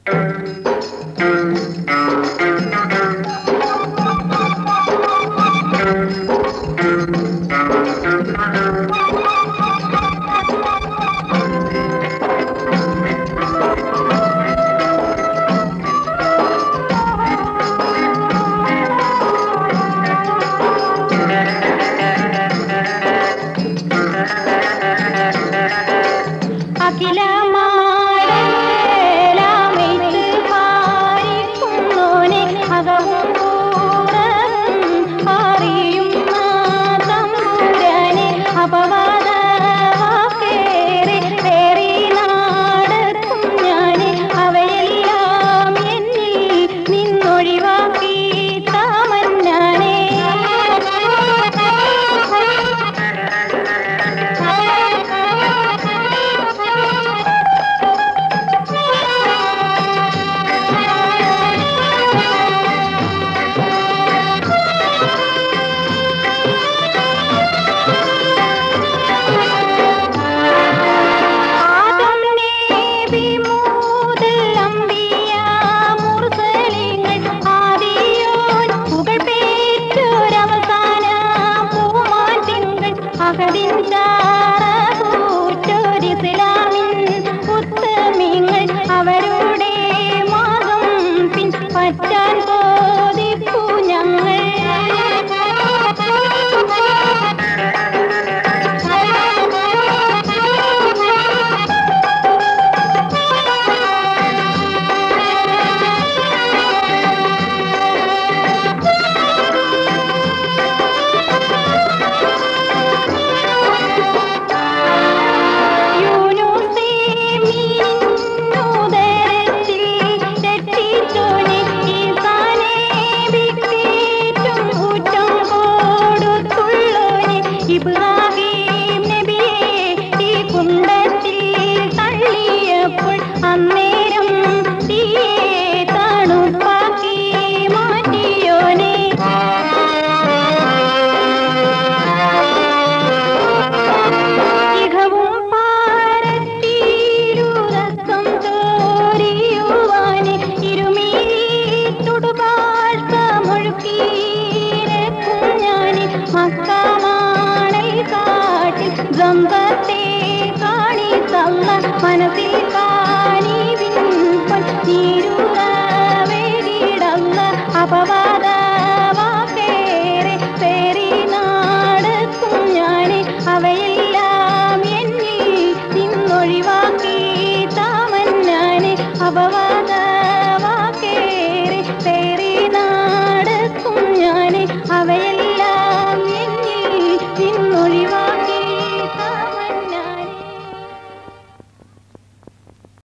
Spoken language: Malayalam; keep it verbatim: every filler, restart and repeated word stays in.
അവരുടെ മാസം പിൻ പറ്റാൻ ബോധിപ്പു ഞങ്ങൾ. ഇബ്രാഹിം നബിയെ ഈ കുണ്ടത്തിൽ തള്ളിയപ്പോൾ അന്നേരം തീയെ തണുപ്പാക്കി മാറ്റിയോനെ. ഇഹവും പാരത്തിരുരക്കം ചോരിയുവാനെ ഇരുമീ തുടുപാഴ്ത്തമൊഴുക്കിയിരക്കും ഞാനെ. മക്കാമാ ഗംഭത്തെ കാണിത്തള്ള മനസ്സിൽ കാണിവിൻ നീരുറവേകിടള്ള അപവാദ വാക്കേറെ പേറി നടക്കും ഞാനെ. അവയെല്ലാം എന്നിൽ നിന്നൊഴിവാക്കി താമൻ ഞാനെ. അപവാ